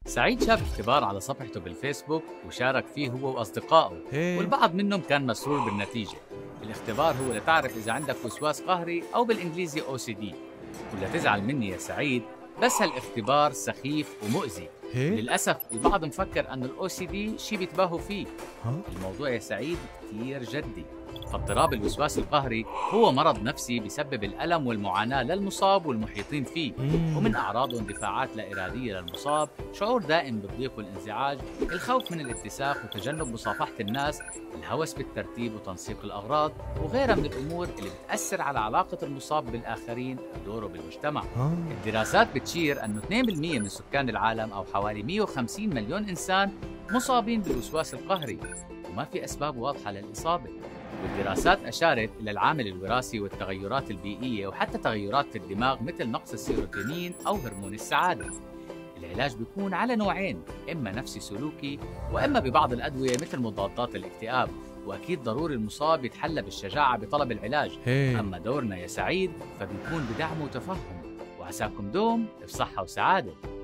سعيد شاف اختبار على صفحته بالفيسبوك وشارك فيه هو وأصدقائه، هيك. والبعض منهم كان مسرور بالنتيجة. الاختبار هو لتعرف إذا عندك وسواس قهري أو بالإنجليزي OCD. ولا تزعل مني يا سعيد، بس هالاختبار سخيف ومؤذي. هيك. وللأسف البعض مفكر أن الOCD شي بيتباهوا فيه. ها؟ الموضوع يا سعيد كتير جدي. فاضطراب الوسواس القهري هو مرض نفسي بيسبب الألم والمعاناة للمصاب والمحيطين فيه، ومن أعراضه اندفاعات لا إرادية للمصاب، شعور دائم بالضيق والانزعاج، الخوف من الاتساخ وتجنب مصافحة الناس، الهوس بالترتيب وتنسيق الأغراض، وغيرها من الأمور اللي بتأثر على علاقة المصاب بالآخرين ودوره بالمجتمع. الدراسات بتشير أنه 2% من سكان العالم أو حوالي 150 مليون إنسان مصابين بالوسواس القهري، وما في أسباب واضحة للإصابة. والدراسات أشارت إلى العامل الوراثي والتغيرات البيئية وحتى تغيرات في الدماغ مثل نقص السيروتونين أو هرمون السعادة. العلاج بيكون على نوعين، إما نفسي سلوكي وإما ببعض الأدوية مثل مضادات الاكتئاب. وأكيد ضروري المصاب يتحلى بالشجاعة بطلب العلاج. هيك. أما دورنا يا سعيد فبيكون بدعم وتفهم. وعساكم دوم بصحة وسعادة.